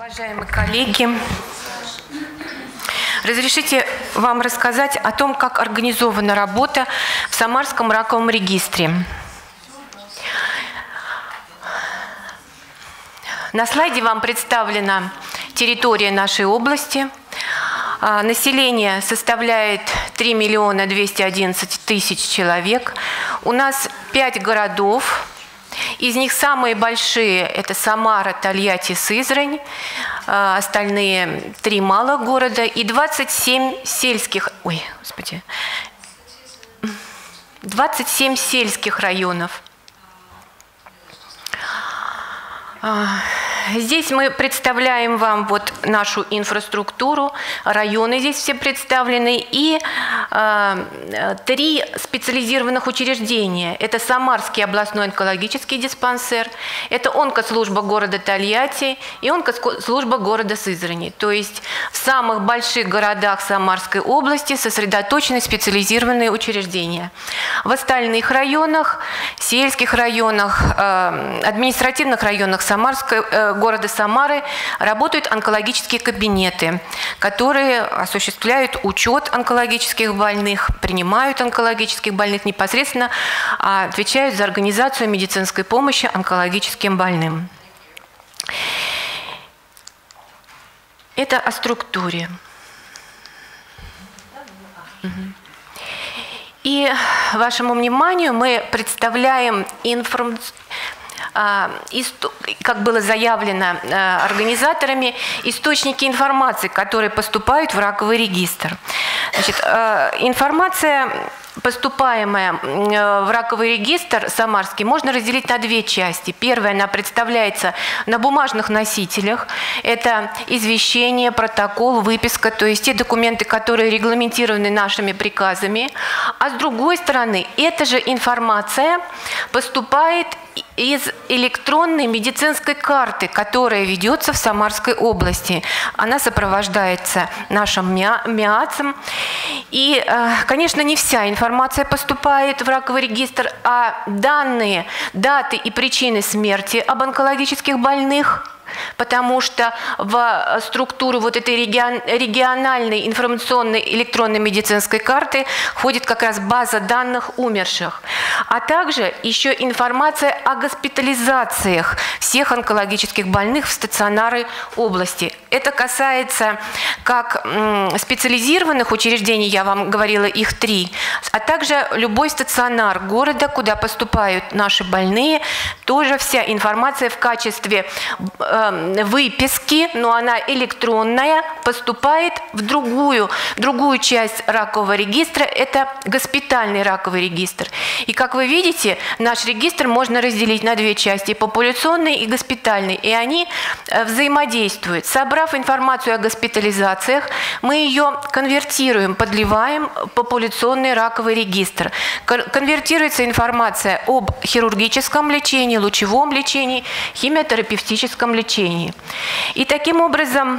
Уважаемые коллеги, разрешите вам рассказать о том, как организована работа в Самарском раковом регистре. На слайде вам представлена территория нашей области. Население составляет 3 211 000 человек. У нас 5 городов. Из них самые большие – это Самара, Тольятти, Сызрань, остальные 3 малых города и 27 сельских, 27 сельских районов. Здесь мы представляем вам вот нашу инфраструктуру, районы здесь все представлены, и 3 специализированных учреждения. Это Самарский областной онкологический диспансер, это онкослужба города Тольятти и онкослужба города Сызрани. То есть в самых больших городах Самарской области сосредоточены специализированные учреждения. В остальных районах, сельских районах, административных районах города Самары работают онкологические кабинеты, которые осуществляют учет онкологических больных, принимают онкологических больных непосредственно, отвечают за организацию медицинской помощи онкологическим больным. Это о структуре. И вашему вниманию мы представляем как было заявлено организаторами, источники информации, которые поступают в раковый регистр. Значит, информация, поступаемая в раковый регистр самарский, можно разделить на 2 части. Первая, она представляется на бумажных носителях. Это извещение, протокол, выписка, то есть те документы, которые регламентированы нашими приказами. А с другой стороны, эта же информация поступает из электронной медицинской карты, которая ведется в Самарской области. Она сопровождается нашим МИАЦом. И, конечно, не вся информация поступает в раковый регистр, а данные, даты и причины смерти об онкологических больных, потому что в структуру вот этой региональной информационной электронной медицинской карты входит как раз база данных умерших, а также еще информация о госпитализациях всех онкологических больных в стационары области. Это касается как специализированных учреждений, я вам говорила, их 3, а также любой стационар города, куда поступают наши больные, тоже вся информация в качестве выписки, но она электронная, поступает в другую часть ракового регистра, это госпитальный раковый регистр. И как вы видите, наш регистр можно разделить на 2 части, популяционный и госпитальный, и они взаимодействуют. Собрав информацию о госпитализациях, мы ее конвертируем, подливаем в популяционный раковый регистр. Конвертируется информация об хирургическом лечении, лучевом лечении, химиотерапевтическом лечении. И таким образом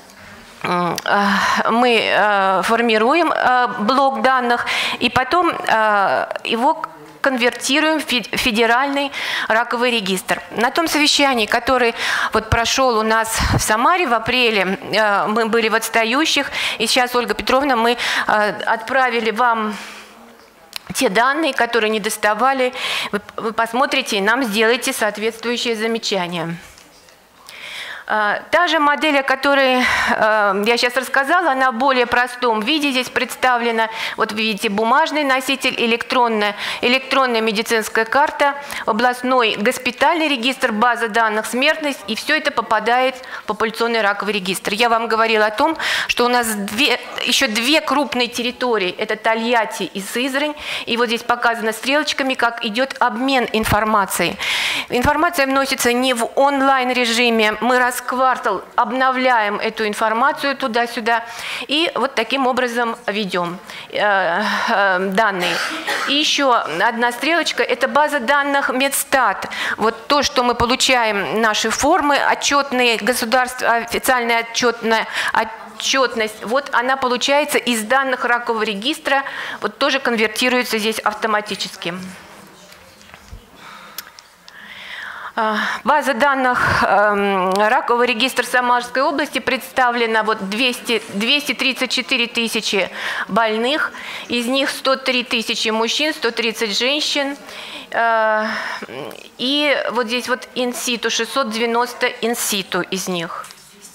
мы формируем блок данных и потом его конвертируем в федеральный раковый регистр. На том совещании, который вот прошел у нас в Самаре в апреле, мы были в отстающих, и сейчас, Ольга Петровна, мы отправили вам те данные, которые не доставали. Вы посмотрите и нам сделаете соответствующие замечания. Та же модель, о которой я сейчас рассказала, она в более простом виде здесь представлена. Вот видите, бумажный носитель, электронная медицинская карта, областной госпитальный регистр, база данных, смертность, и все это попадает в популяционный раковый регистр. Я вам говорила о том, что у нас еще 2 крупные территории, это Тольятти и Сызрань, и вот здесь показано стрелочками, как идет обмен информацией. Информация вносится не в онлайн-режиме, мы раз в квартал обновляем эту информацию туда-сюда и вот таким образом ведем данные. И еще одна стрелочка – это база данных Медстат. Вот то, что мы получаем, наши формы отчетные, официальная отчетность, вот она получается из данных ракового регистра, вот тоже конвертируется здесь автоматически. База данных ракового регистра Самарской области представлена вот 234 тысячи больных, из них 103 тысячи мужчин, 130 женщин. И вот здесь вот инситу, 690 инситу из них.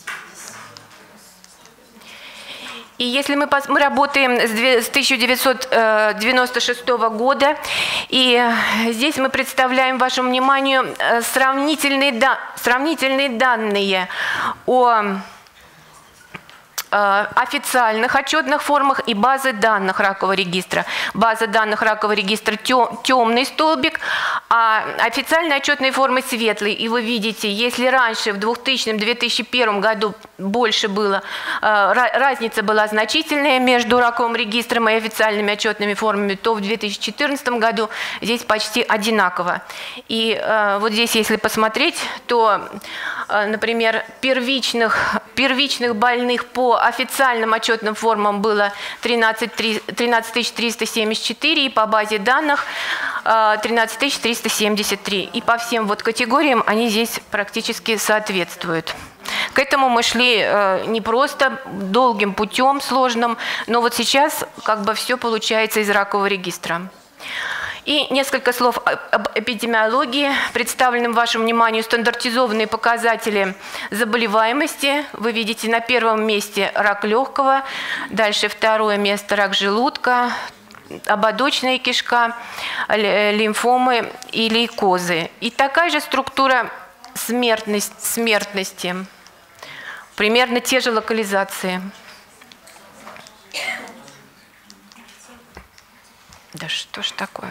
И если мы работаем с 1996 года, и здесь мы представляем вашему вниманию сравнительные данные о официальных отчетных формах и базы данных ракового регистра. База данных ракового регистра темный столбик, а официальные отчетные формы светлый. И вы видите, если раньше в 2000-2001 году больше было, разница была значительная между раковым регистром и официальными отчетными формами, то в 2014 году здесь почти одинаково. И вот здесь, если посмотреть, то, например, первичных больных по официальным отчетным формам было 13 374, и по базе данных 13 373. И по всем вот категориям они здесь практически соответствуют. К этому мы шли не просто долгим путем, сложным, но вот сейчас как бы все получается из ракового регистра. И несколько слов об эпидемиологии. Представлены вашему вниманию стандартизованные показатели заболеваемости. Вы видите на первом месте рак легкого, дальше второе место рак желудка, ободочная кишка, лимфомы и лейкозы. И такая же структура смертности. Примерно те же локализации. Да что ж такое?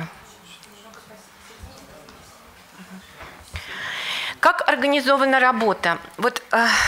Как организована работа? Вот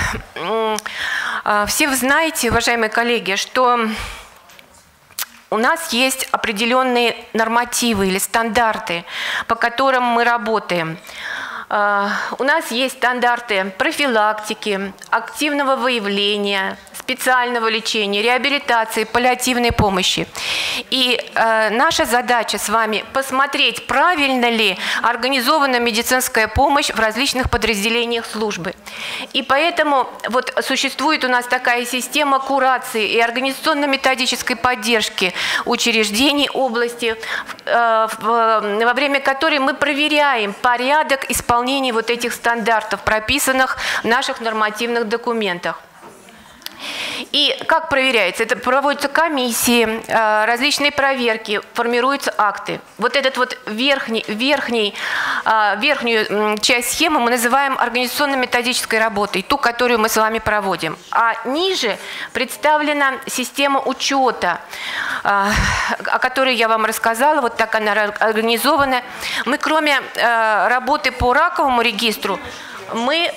все вы знаете, уважаемые коллеги, что у нас есть определенные нормативы или стандарты, по которым мы работаем. У нас есть стандарты профилактики, активного выявления, специального лечения, реабилитации, паллиативной помощи. И наша задача с вами посмотреть, правильно ли организована медицинская помощь в различных подразделениях службы. И поэтому вот существует у нас такая система курации и организационно-методической поддержки учреждений области, во время которой мы проверяем порядок исполнения вот этих стандартов, прописанных в наших нормативных документах. И как проверяется? Это проводятся комиссии, различные проверки, формируются акты. Вот этот вот верхнюю часть схемы мы называем организационно-методической работой, ту, которую мы с вами проводим. А ниже представлена система учета, о которой я вам рассказала, вот так она организована. Мы, кроме работы по раковому регистру, мы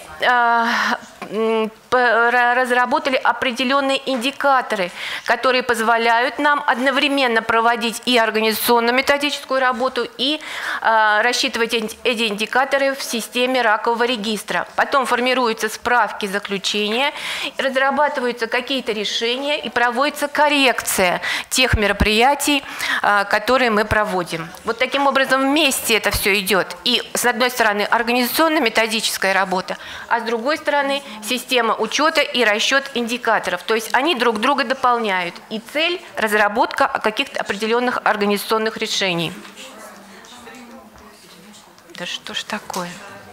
разработали определенные индикаторы, которые позволяют нам одновременно проводить и организационно-методическую работу, и рассчитывать эти индикаторы в системе ракового регистра. Потом формируются справки, заключения, разрабатываются какие-то решения и проводится коррекция тех мероприятий, которые мы проводим. Вот таким образом вместе это все идет. И с одной стороны организационно-методическая работа, а с другой стороны система учета и расчет индикаторов. То есть они друг друга дополняют. И цель – разработка каких-то определенных организационных решений. Да что ж такое?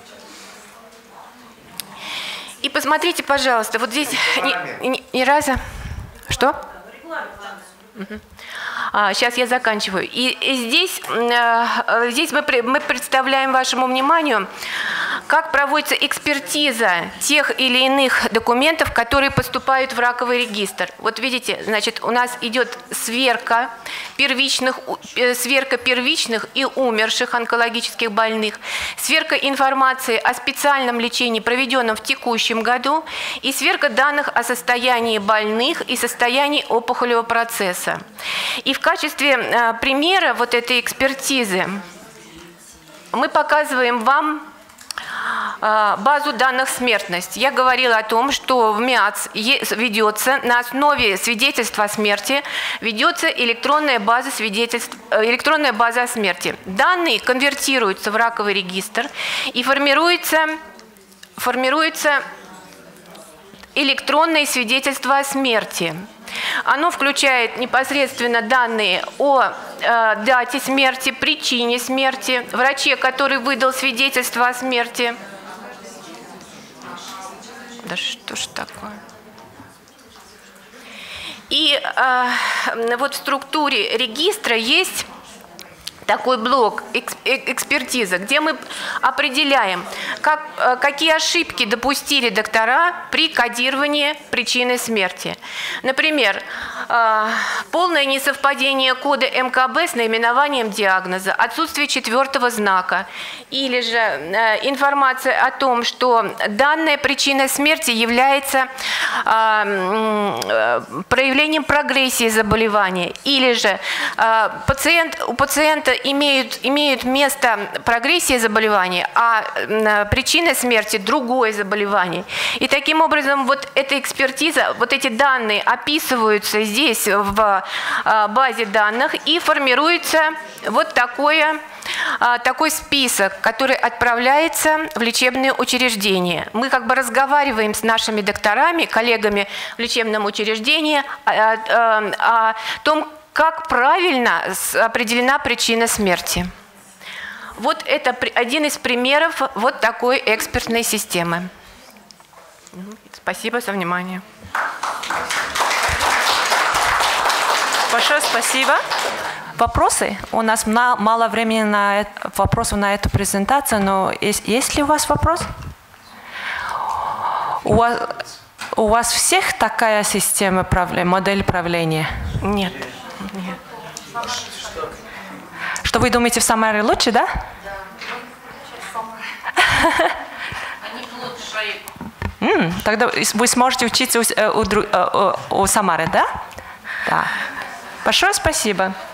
И посмотрите, пожалуйста, вот здесь ни разу… Что? Сейчас я заканчиваю. И здесь мы представляем вашему вниманию, как проводится экспертиза тех или иных документов, которые поступают в раковый регистр. Вот видите, значит, у нас идет сверка первичных и умерших онкологических больных, сверка информации о специальном лечении, проведенном в текущем году, и сверка данных о состоянии больных и состоянии опухолевого процесса. И в качестве примера вот этой экспертизы мы показываем вам базу данных смертность. Я говорила о том, что в МИАЦ ведется на основе свидетельства о смерти, ведется электронная база о смерти. Данные конвертируются в раковый регистр и формируется электронное свидетельство о смерти. Оно включает непосредственно данные о дате смерти, причине смерти, враче, который выдал свидетельство о смерти. Да что ж такое? И вот в структуре регистра есть такой блок экспертиза, где мы определяем, какие ошибки допустили доктора при кодировании причины смерти. Например, полное несовпадение кода МКБ с наименованием диагноза, отсутствие 4-го знака, или же информация о том, что данная причина смерти является проявлением прогрессии заболевания, или же у пациента имеют место прогрессия заболевания, а причина смерти – другое заболевание. И таким образом вот эта экспертиза, вот эти данные описываются здесь в базе данных и формируется вот такой список, который отправляется в лечебные учреждения. Мы как бы разговариваем с нашими докторами, коллегами в лечебном учреждении о том, как правильно определена причина смерти. Вот это один из примеров вот такой экспертной системы. Спасибо за внимание. Большое спасибо. Вопросы? У нас мало времени на вопросов на эту презентацию, но есть ли у вас вопрос? У вас всех такая система модель правления? Нет. Что вы думаете, в Самаре лучше, да? Да. Тогда вы сможете учиться у Самары, да? Да. Большое спасибо.